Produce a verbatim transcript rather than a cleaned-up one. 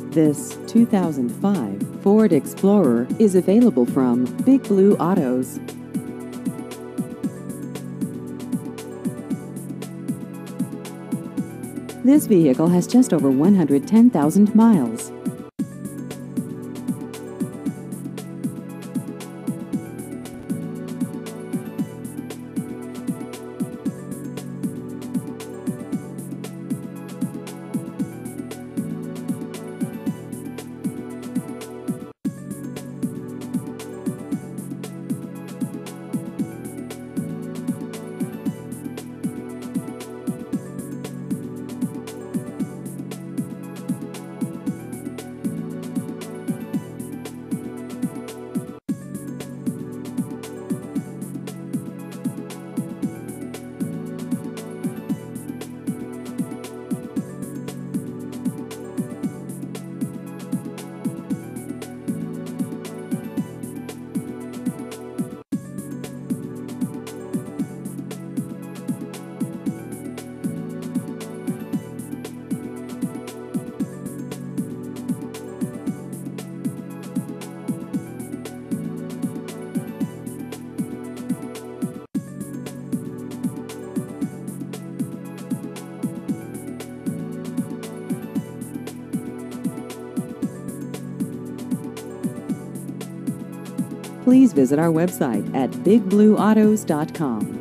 This two thousand five Ford Explorer is available from Big Blue Autos. This vehicle has just over one hundred ten thousand miles. Please visit our website at big blue autos dot com.